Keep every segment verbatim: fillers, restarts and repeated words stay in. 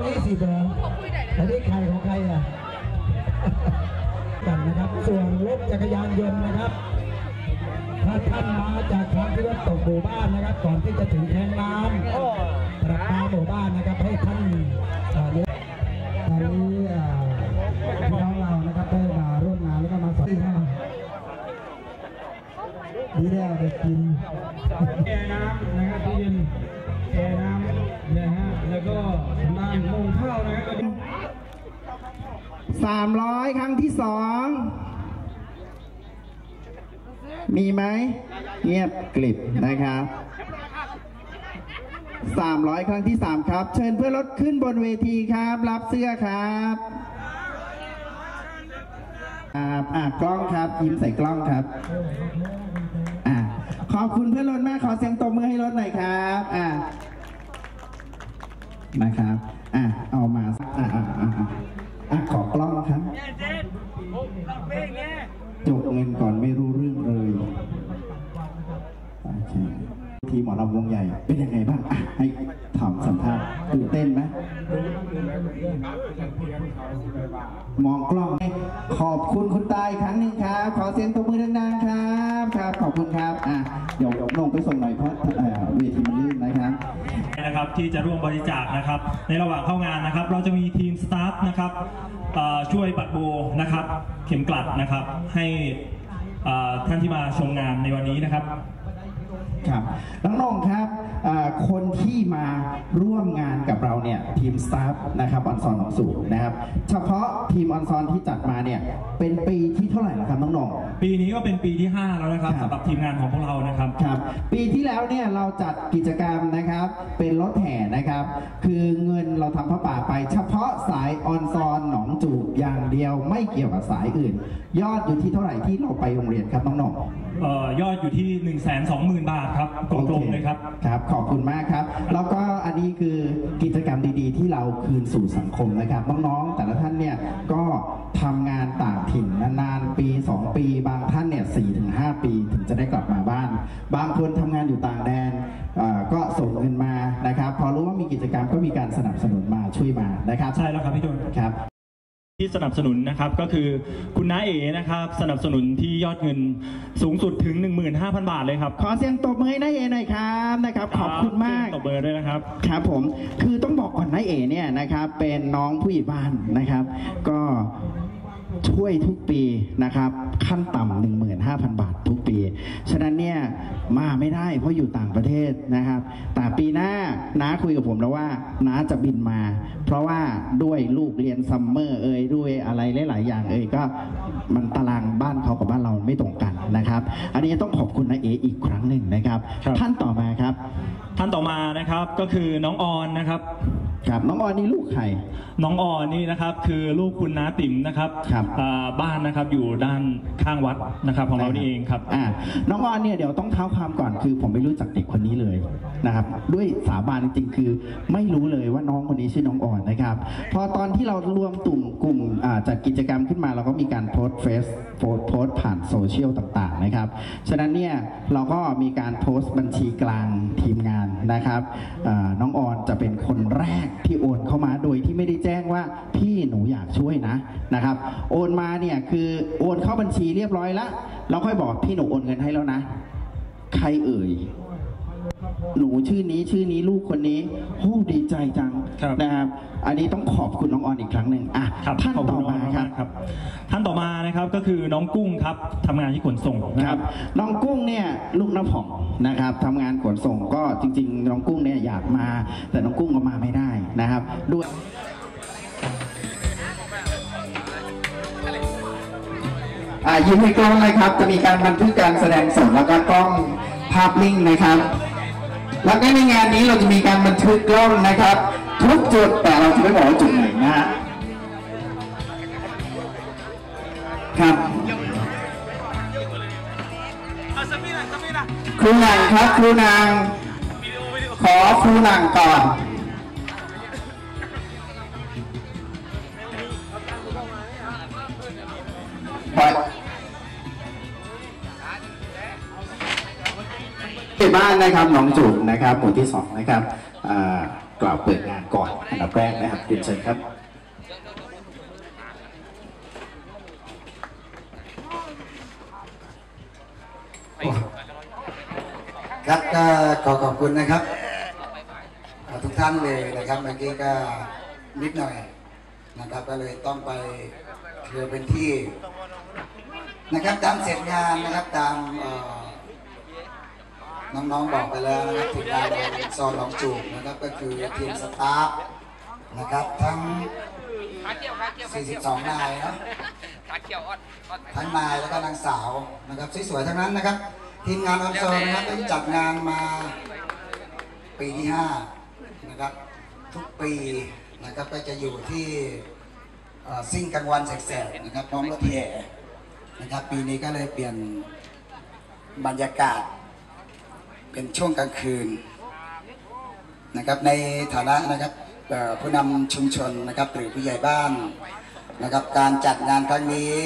ยี่สิบเหรออันนี้ใครของใครอ่ะกันนะครับส่วนรถจักรยานยนต์นะครับถ้าท่านมาจากทางที่วัดตกหมู่บ้านนะครับก่อนที่จะถึงแทงน้ำประปาหมู่บ้านนะครับให้ท่านตอนนี้พี่น้องเรานะครับได้มาร่วมงานแล้วก็มาสอนที่ห้าดีแล้วเด็กกินแช่น้ำนะครับที่ยินแช่น้ำนะฮะแล้วก็นั่งมงข้าวนะครับสามร้อยครั้งที่สองมีไหมเงียบกลิบนะครับสามร้อยครั้งที่สามครับเชิญเพื่อนรถขึ้นบนเวทีครับรับเสื้อครับอ่ากล้องครับยิ้มใส่กล้องครับอ่าขอบคุณเพื่อนรถมากขอเสียงตบมือให้รถหน่อยครับอ่ามาครับอ่าเอามาอ่าอ่าอ่าอ่ะขอกล้องครับจบเงินก่อนไม่รู้เรื่องเลยโอเคทีหมอลำวงใหญ่เป็นยังไงบ้างอ่ะให้ถามสัมภาษณ์ตื่นเต้นไหมมองกล้องขอบคุณคุณตายครั้งหนึ่งครับขอเสียงตบมือดังๆครับครับขอบคุณครับอ่ะเดี๋ยวลงไปส่งหน่อยเพราะเวทีมันลื่นนะครับนะครับที่จะร่วมบริจาคนะครับในระหว่างเข้างานนะครับเราจะมีทีมสตาฟนะครับช่วยปัดโบนะครับเข็มกลัดนะครับให้ท่านที่มาชมงานในวันนี้นะครับครับน้องๆครับคนที่มาร่วมงานกับเราเนี่ยทีมสตาฟนะครับออนซอนของสูงนะครับเฉพาะทีมออนซอนที่จัดมาเนี่ยเป็นปีที่เท่าไหร่แล้วครับน้องๆปีนี้ก็เป็นปีที่ห้าแล้วนะครับสำหรับทีมงานของพวกเรานะครับครับปีที่แล้วเนี่ยเราจัดกิจกรรมนะครับเป็นรถแห่นะครับคือเงินเราทำพระป่าไปเฉพาะสายออนซอนหนองจูบอย่างเดียวไม่เกี่ยวกับสายอื่นยอดอยู่ที่เท่าไหร่ที่เราไปโรงเรียนครับน้องๆเอ่อยอดอยู่ที่ หนึ่งแสนสองหมื่น บาทครับกลมๆเลยครับครับขอบคุณมากครับแล้วก็อันนี้คือกิจกรรมดีๆที่เราคืนสู่สังคมนะครับน้องๆแต่ละท่านเนี่ยก็ทำงานต่างถิ่นนานๆปีสองปีบางท่านเนี่ย สี่ถึงห้า ปีถึงจะได้กลับมาบ้านบางคนทำงานอยู่ต่างแดนก็ส่งเงินมานะครับพอรู้ว่ามีกิจกรรมก็มีการสนับสนุนมาช่วยมานะครับใช่แล้วครับพี่ตุลครับที่สนับสนุนนะครับก็คือคุณน้าเอ๋นะครับสนับสนุนที่ยอดเงินสูงสุดถึง หนึ่งหมื่นห้าพัน บาทเลยครับขอเสียงตบมือให้น้าเอ๋หน่อยครับนะครับขอบคุณมากตบมือด้วยนะครับครับผมคือต้องบอกก่อนน้าเอ๋เนี่ยนะครับเป็นน้องผู้ใหญ่บ้านนะครับก็ช่วยทุกปีนะครับขั้นต่ำ หนึ่งหมื่นห้าพัน บาททุกปีฉะนั้นเนี่ยมาไม่ได้เพราะอยู่ต่างประเทศนะครับแต่ปีหน้าน้าคุยกับผมแล้วว่าน้าจะบินมาเพราะว่าด้วยลูกเรียนซัมเมอร์เอ่ยด้วยอะไรหลายๆอย่างเอ่ยก็มันตารางบ้านเขากับบ้านเราไม่ตรงกันนะครับอันนี้ต้องขอบคุณน้าเออีกครั้งหนึ่งนะครับท่านต่อมาครับท่านต่อมานะครับก็คือน้องออนนะครับครับน้องออนนี่ลูกใครน้องออนนี่นะครับคือลูกคุณน้าติ๋มนะครับบ้านนะครับอยู่ด้านข้างวัดนะครับของเรานี่เองครับอ่าน้องออนเนี่ยเดี๋ยวต้องเท้าความก่อนคือผมไม่รู้จักเด็กคนนี้เลยนะครับด้วยสาบานจริงๆคือไม่รู้เลยว่าน้องคนนี้ชื่อน้องออนนะครับพอตอนที่เรารวมกลุ่มกลุ่มจัดกิจกรรมขึ้นมาเราก็มีการโพสต์เฟซโพสต์โพสต์ผ่านโซเชียลต่างๆนะครับฉะนั้นเนี่ยเราก็มีการโพสต์บัญชีกลางทีมงานนะครับน้องออนจะเป็นคนแรกที่โอนเข้ามาโดยที่ไม่ได้แจ้งว่าพี่หนูอยากช่วยนะนะครับโอนมาเนี่ยคือโอนเข้าบัญชีเรียบร้อยแล้วเราค่อยบอกพี่หนูโอนเงินให้แล้วนะใครเอ่ยหนูชื่อนี้ชื่อนี้ลูกคนนี้โอ้ดีใจจังนะครับอันนี้ต้องขอบคุณน้องออนอีกครั้งหนึ่งอ่ะท่านต่อมาครับท่านต่อมานะครับก็คือน้องกุ้งครับทำงานที่ขนส่งนะครับน้องกุ้งเนี่ยลูกน้าผ่องนะครับทำงานขนส่งก็จริงๆน้องกุ้งเนี่ยอยากมาแต่น้องกุ้งก็มาไม่ได้นะครับด้วยอ่ายิ้มให้กล้องเลยครับจะมีการบันทึกการแสดงสดแล้วก็กล้องภาพนิ่งนะครับแล้วก็ในงานนี้เราจะมีการบันทึกกล้องนะครับทุกจุดแต่เราจะไม่บอกว่าจุดไหนนะฮะครับครูนางครับครูนางขอครูนางก่อนไปบ้านนะครับหนองจูบนะครับหมู่ที่สองนะครับกล่าวเปิดงานก่อนอันดับแรกนะครับเรียนเชิญครับครับก็ขอขอบคุณนะครับทุกท่านเลยนะครับเมื่อกี้ก็นิดหน่อยนะครับก็เลยต้องไปเคลียร์เป็นที่นะครับตามเสร็จงานนะครับตามน้องๆบอกไปแล้วนะครับทีมงานซอนหนองจูบนะครับก็คือทีมสตาฟนะครับทั้งสี่สิบสองนายเนาะทั้งนายแล้วก็นางสาวนะครับสวยๆทั้งนั้นนะครับทีมงานออนโซนนะครับได้จัดงานมาปีที่ห้านะครับทุกปีนะครับก็จะอยู่ที่ซิ่งกลางวันแสกๆนะครับพร้อมรถแห่นะครับปีนี้ก็เลยเปลี่ยนบรรยากาศเป็นช่วงกลางคืนนะครับในฐานะนะครับผู้นำชุมชนนะครับหรือผู้ใหญ่บ้านนะครับการจัดงานครั้งนี้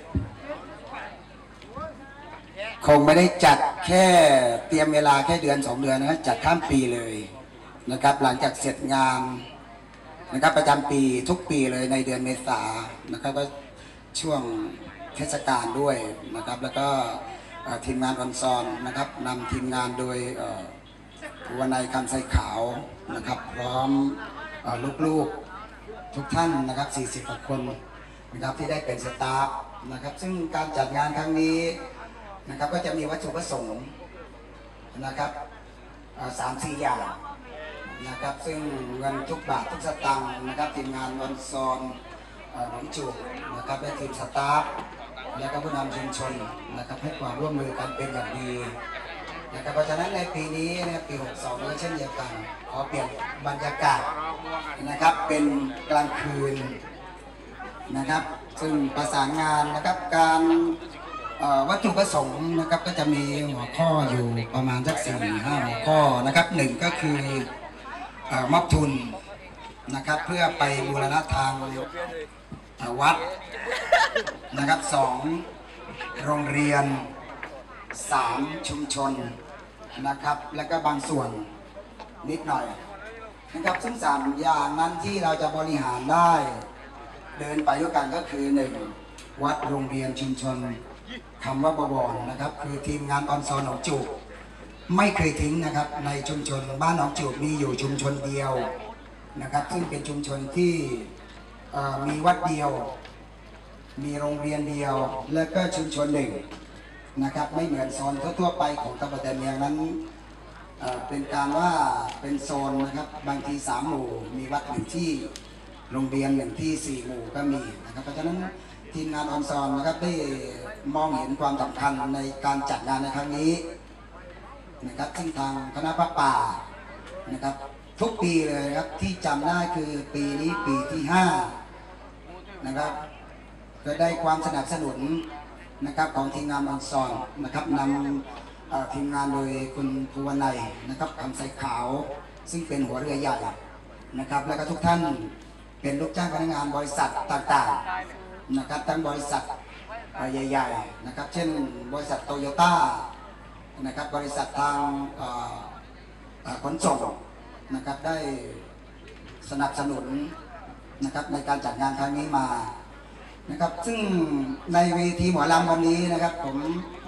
คงไม่ได้จัดแค่เตรียมเวลาแค่เดือนสองเดือนนะครับจัดข้ามปีเลยนะครับหลังจากเสร็จงานนะครับประจำปีทุกปีเลยในเดือนเมษายนนะครับก็ช่วงเทศกาลด้วยนะครับแล้วก็ทีมงานออนซอนนะครับนำทีมงานโดยผู้วนายคำไซขาวนะครับพร้อมลูกๆทุกท่านนะครับสี่สิบกว่าคนนะครับที่ได้เป็นสตาฟนะครับซึ่งการจัดงานครั้งนี้นะครับก็จะมีวัตถุประสงค์นะครับสามสี่อย่างนะครับซึ่งเงินทุกบาททุกสตางค์นะครับทีมงานวันซอนหนองจูบนะครับและทีมสตาฟและก็ผู้นำชุมชนนะครับให้ความร่วมมือกันเป็นอย่างดีนะครับเพราะฉะนั้นในปีนี้ในปีหกสองก็เช่นเดียวกันขอเปลี่ยนบรรยากาศนะครับเป็นกลางคืนนะครับซึ่งประสานงานนะครับการวัตถุประสงค์นะครับก็จะมีหัวข้ออยู่ประมาณสักสี่ห้าหัวข้อนะครับหนึ่งก็คือมอบทุนนะครับเพื่อไปบูรณะทางวัดนะครับสองโรงเรียนสามชุมชนนะครับแล้วก็บางส่วนนิดหน่อยนะครับซึ่งสามอย่างนั้นที่เราจะบริหารได้เดินไปด้วยกันก็คือหนึ่งวัดโรงเรียนชุมชนคำว่าบวรนะครับคือทีมงานออนซอนหนองจูบไม่เคยทิ้งนะครับในชุมชนบ้านหนองจูบมีอยู่ชุมชนเดียวนะครับซึ่งเป็นชุมชนที่มีวัดเดียวมีโรงเรียนเดียวและก็ชุมชนหนึ่งนะครับไม่เหมือนโซนทั่วๆไปของตำบลแต่เมียงนั้นเป็นการว่าเป็นโซนนะครับบางทีสามหมู่มีวัดหนึ่งที่โรงเรียนหนึ่งที่สี่หมู่ก็มีนะครับเพราะฉะนั้นทีมงานออนซอนนะครับได้มองเห็นความสำคัญในการจัดงานในครั้งนี้นะครับซึ่งทางคณะพระป่านะครับทุกปีเลยครับที่จำได้คือปีนี้ปีที่ห้านะครับก็ได้ความสนับสนุนนะครับของทีมงานออนซอนนะครับนำทีมงานโดยคุณภูวนัยนะครับคำไซขาวซึ่งเป็นหัวเรือใหญ่นะครับแล้วก็ทุกท่านเป็นลูกจ้างพนักงานบริษัทต่างๆนะครับทั้งบริษัทใหญ่ๆนะครับเช่นบริษัทโตโยต้านะครับบริษัททางขนส่งนะครับได้สนับสนุนนะครับในการจัดงานครั้งนี้มานะครับซึ่งในเวทีหมอลำวันนี้นะครับผม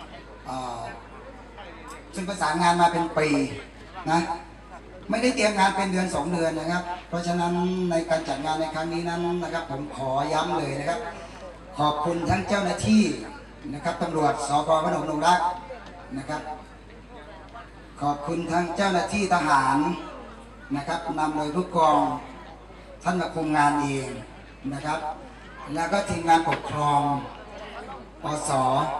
ซึ่งประสานงานมาเป็นปีนะไม่ได้เตรียมงานเป็นเดือนสองเดือนนะครับเพราะฉะนั้นในการจัดงานในครั้งนี้นั้นนะครับผมขอย้ำเลยนะครับขอบคุณทั้งเจ้าหน้าที่นะครับตำรวจสภ.พนมดงรักนะครับขอบคุณทั้งเจ้าหน้าที่ทหารนะครับนำโดยผู้กองท่านมาคุมงานเองนะครับแล้วก็ทีมงานปกครองปส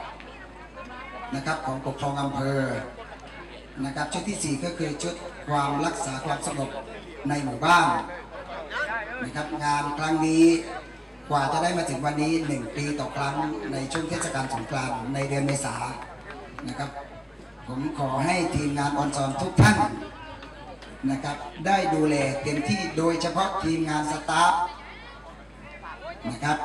นะครับของปกครองอำเภอนะครับชุดที่สี่ก็คือชุดความรักษาความสงบในหมู่บ้านนะครับงานครั้งนี้กว่าจะได้มาถึงวันนี้หนึ่งปีต่อครั้งในช่วงเทศกาลสงกรานต์ในเดือนเมษายนนะครับผมขอให้ทีมงานออนซอนทุกท่านนะครับได้ดูแลเต็มที่โดยเฉพาะทีมงานสตาฟนะครับ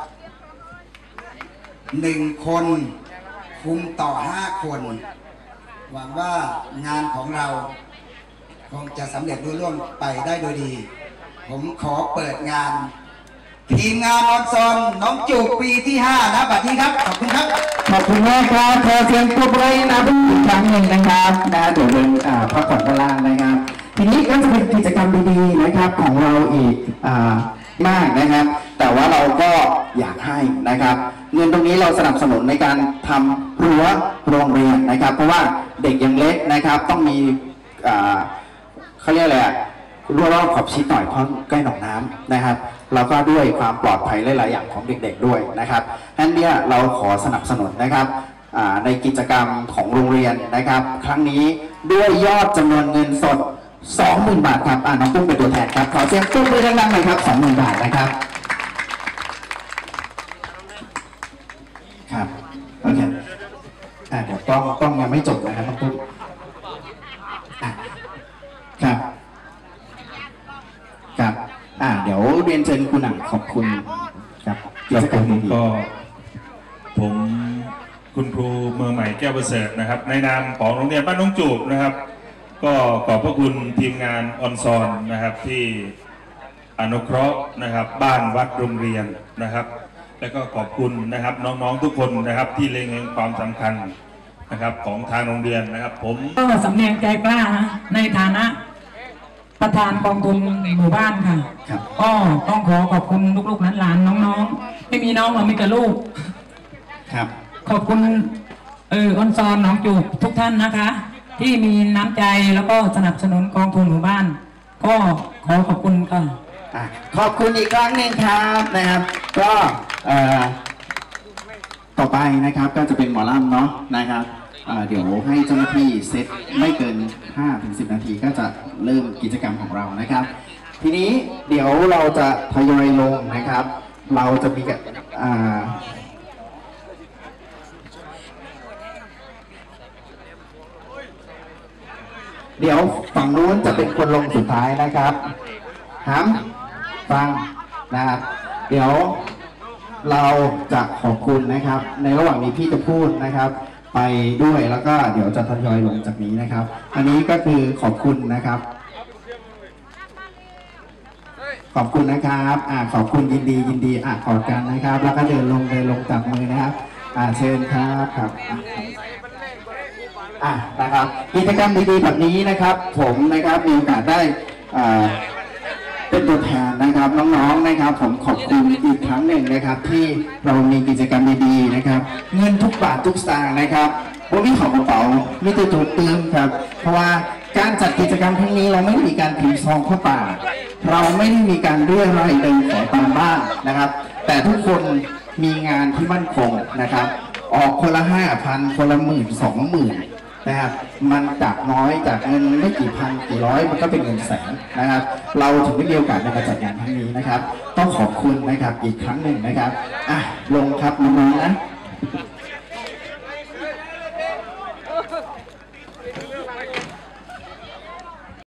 หนึ่งคนคุมต่อห้าคนหวังว่างานของเราคงจะสำเร็จรุ่ร่วงไปได้โดยดีผผมขอเปิดงาน ทีมงานออนซอนน้องจูบปีที่ห้านะบัดนี้ครับขอบคุณครับขอบคุณมากครับขอเสียงปรบมือนะอีกครั้งหนึ่งนะครับนะเดี๋ยวเดินพักผ่อนด้านล่างนะครับทีนี้ก็จะเป็นกิจกรรมดีๆนะครับของเราอีกมากนะครับแต่ว่าเราก็อยากให้นะครับเงินตรงนี้เราสนับสนุนในการทำรั้วโรงเรียนนะครับเพราะว่าเด็กยังเล็กนะครับต้องมีเขาเรียกอะไรอะรั้วรอบขอบชิดหน่อยเพราะใกล้หนองน้ำนะครับแล้วก็ด้วยความปลอดภัยหลายๆอย่างของเด็กๆด้วยนะครับนั่นเนี่ยเราขอสนับสนุนนะครับในกิจกรรมของโรงเรียนนะครับครั้งนี้ด้วยยอดจำนวนเงินสด สองหมื่น บาทครับน้องปุ้มเป็นตัวแทนครับขอเสียงปรบมือดังๆหน่อยครับ สองหมื่น บาทนะครับครับโอเคอ่าเดี๋ยวกล้องกล้องยังไม่จบนะครับน้องปุ้มครับครับอ่าเดี๋ยวเรียนเชิญคุณหนังขอบคุณครับกิจกรรมดีๆก็ผมคุณครูเมืองใหม่แก้วประเสริฐนะครับในนามของโรงเรียนบ้านน้องจูบนะครับก็ขอบพระคุณทีมงานออนซอนนะครับที่อนุเคราะห์นะครับบ้านวัดโรงเรียนนะครับแล้วก็ขอบคุณนะครับน้องๆทุกคนนะครับที่เล็งเห็นความสำคัญนะครับของทางโรงเรียนนะครับผมก็สำเนียงใจกล้านะในฐานะประธานกองทุนหมู่บ้านค่ะก็ต้องขอขอบคุณลูกๆหลานๆน้องๆไม่มีน้องเรามีแต่ลูกครับขอบคุณเออออนซอนน้องจูบทุกท่านนะคะที่มีน้ำใจแล้วก็สนับสนุนกองทุนหมู่บ้านก็ขอขอบคุณค่ะขอบคุณอีกครั้งหนึ่งครับนะครับก็ต่อไปนะครับก็จะเป็นหมอลำเนาะนะครับเดี๋ยวให้เจ้าหน้าที่เซตไม่เกิน ห้าถึงสิบ นาทีก็จะเริ่มกิจกรรมของเรานะครับทีนี้เดี๋ยวเราจะทยอยลงนะครับเราจะมีกับเดี๋ยวฝั่งนู้นจะเป็นคนลงสุดท้ายนะครับห้ามฟังนะครับเดี๋ยวเราจะขอบคุณนะครับในระหว่างนี้พี่จะพูดนะครับไปด้วยแล้วก็เดี๋ยวจะทยอยลงจากนี้นะครับอันนี้ก็คือขอบคุณนะครับขอบคุณนะครับอ่าขอบคุณยินดียินดีอ่ะขอบกันนะครับแล้วก็เดินลงเดินลงจับมือนะครับอ่าเชิญครับครับอ่ะนะครับกิจกรรมดีๆแบบนี้นะครับผมนะครับมีโอกาสได้อ่าเป็นตัวแทนนะครับน้องๆนะครับผมขอบคุณอีกครั้งหนึ่งนะครับที่เรามีกิจกรรมดีๆนะครับเงินทุกบาททุกสตางค์นะครับพวกนี้ของกระเป๋ามีแต่ถูกเติมครับเพราะว่าการจัดกิจกรรมครั้งนี้เราไม่ได้มีการถือซองเข้าป่าเราไม่ได้มีการเรียรายเดินขอตามบ้านนะครับแต่ทุกคนมีงานที่มั่นคงนะครับออกคนละห้าพันคนละหมื่นสองหมื่นนะครับมันจากน้อยจากเงินไม่กี่พันกี่ร้อยมันก็เป็นเงินแสนนะครับเราถึงได้มีโอกาสในการจัดงานครั้งนี้นะครับต้องขอบคุณนะครับอีกครั้งหนึ่งนะครับอ่ะลงครับน้องๆนะ